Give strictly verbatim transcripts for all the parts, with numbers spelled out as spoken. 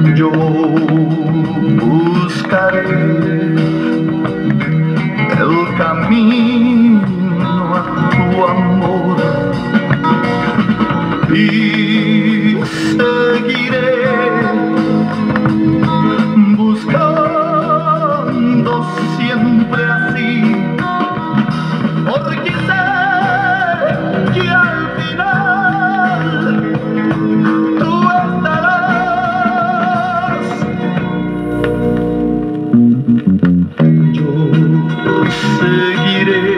Yo buscaré el camino a tu amor y seguiré buscando siempre así, porque sé que al final tú estarás. Yo seguiré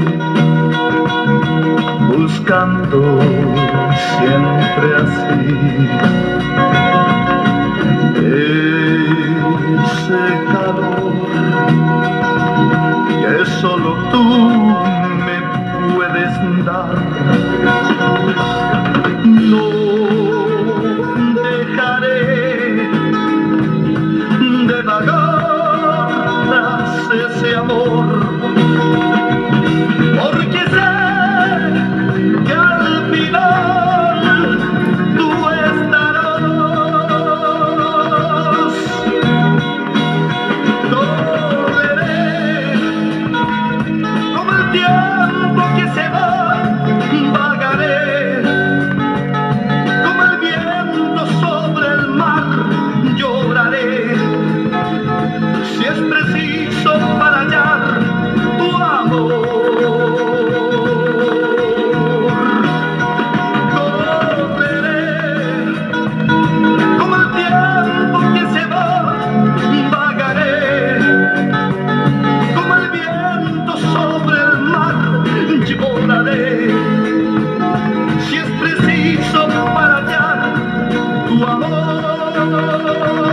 buscando siempre así ese calor que solo tú me puedes dar. No dejaré de vagar tras ese amor, porque sé que al final tú estarás. Correré como el tiempo que se va, vagaré como el viento sobre el mar, lloraré si es preciso para hallar tu amor. Correré como el tiempo que se va, vagaré como el viento sobre el mar, lloraré si es preciso para hallar tu amor.